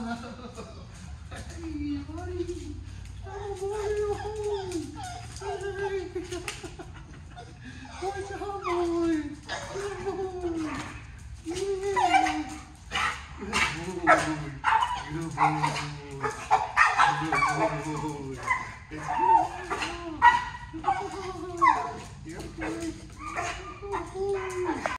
Hey, buddy. Oh, boy. Good job, boy. Good boy. Yeah. Good boy. Good boy. Good boy. It's good. You're good. Good boy.